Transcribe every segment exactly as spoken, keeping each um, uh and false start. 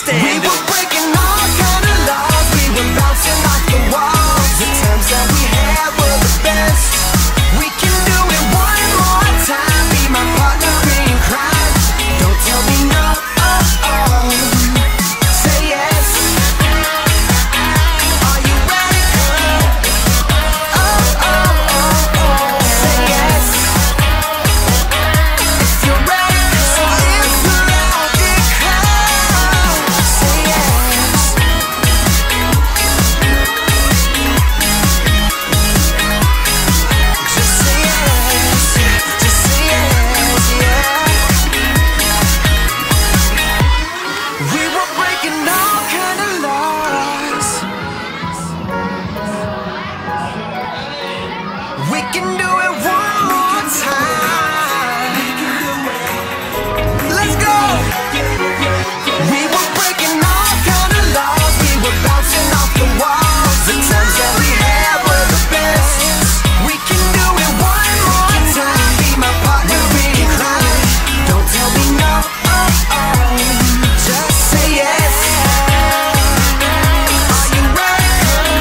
stand. We were breaking all kind of laws, we were bouncing off the walls. The times that we had were the best. We can do it one more time. Be my partner in crime. Don't tell me no. Oh, oh. Say yes. Are you ready, girl? Oh, oh, oh, oh. Say yes. If you're ready, so if you're ready, come. Say yes. Just say yes. Just say yes, yeah. We were breaking all kind of laws. We can do it one more time. Let's go. We were breaking all kind of laws. We were bouncing off the walls. The times that we had were the best. We can do it one more time. Be my partner in crime. Don't tell me no. Oh, oh. Just say yes. Are you ready?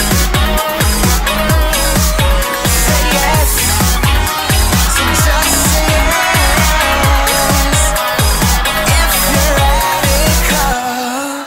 Say yes. So just say yes. If you're ready, come.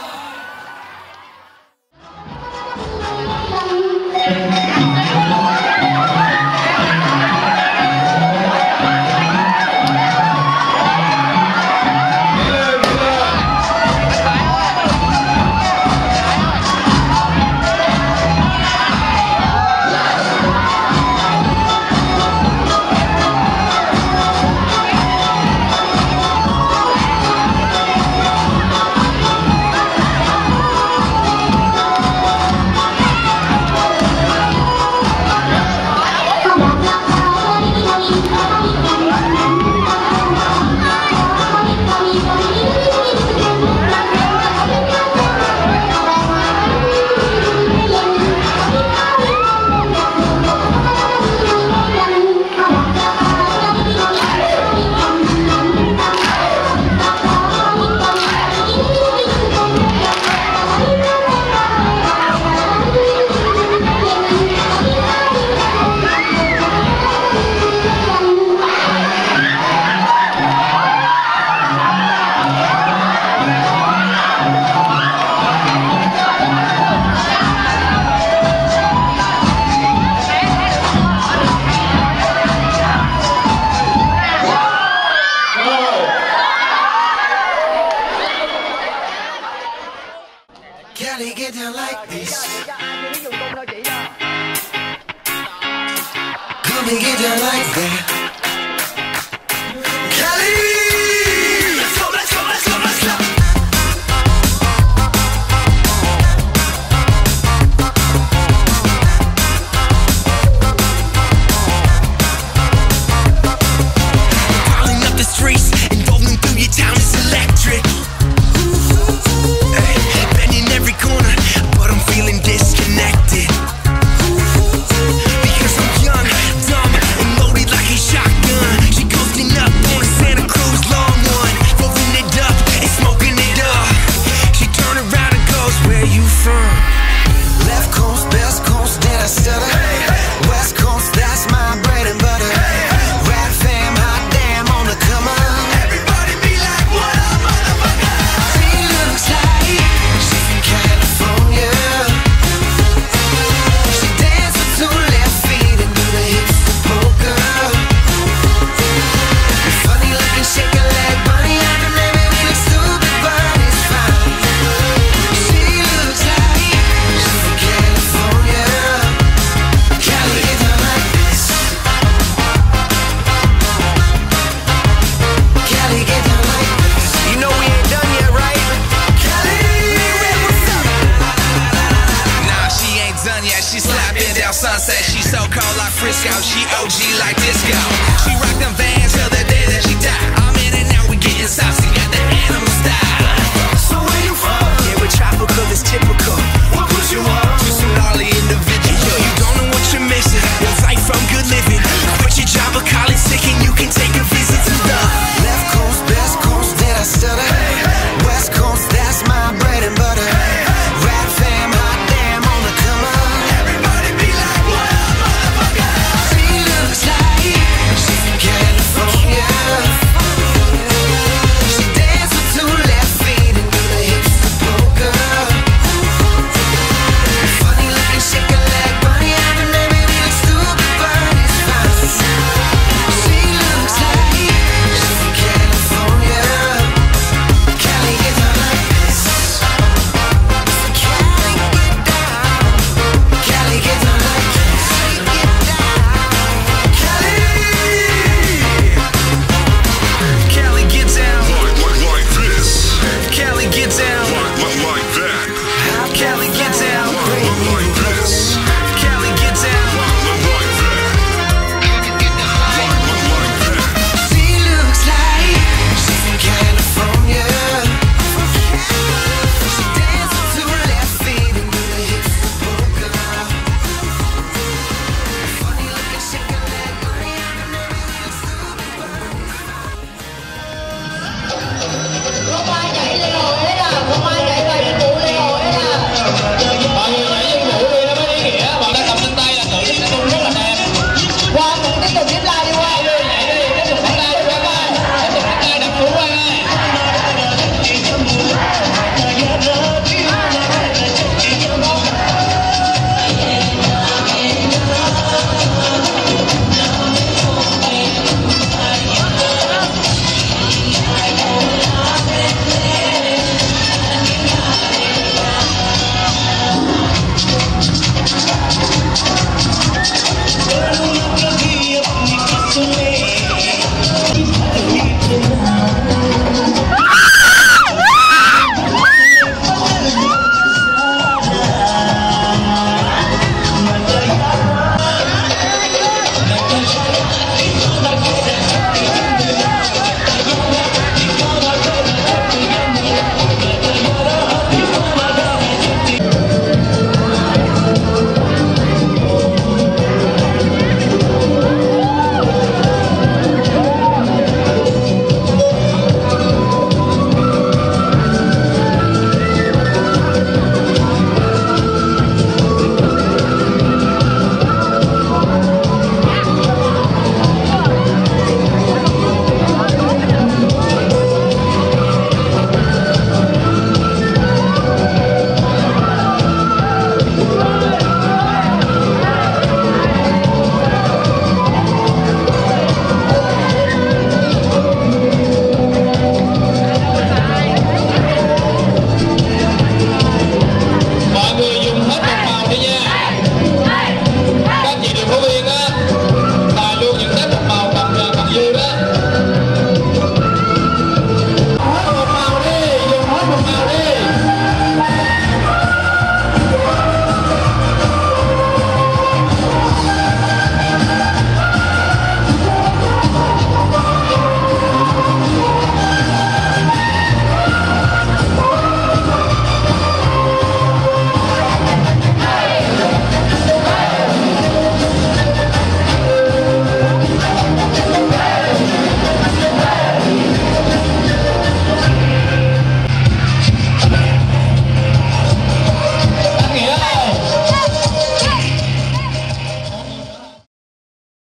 Kelly, get down like this. Come and get down like that. Kelly! Let's go, let's go, let's go, let's go. Crawling up the streets and rolling through your town is electric. Hey, bending every corner, but I'm feeling disconnected. Because I'm young, dumb, and loaded like a shotgun. She coasting up on a Santa Cruz long one, rolling it up and smoking it up. She turn around and goes, where you from? Left coast, best coast, then I stutter. West coast, that's my bread and butter. Rap fam, hot damn on the come on. Everybody be like, what up, motherfucker? She looks like she's from California. She dances with two left feet and do the hips to poker. Funny looking, shake a leg, bunny. I can never be look stupid, but it's fine. She looks like she's from California. Cali, get down like this. Cali, get down like this. You know we ain't done yet, right? Cali, what's up? Nah, she ain't done yet. She slapping down Sunset. She so cold like Frisco. She O G like disco. She rock them Van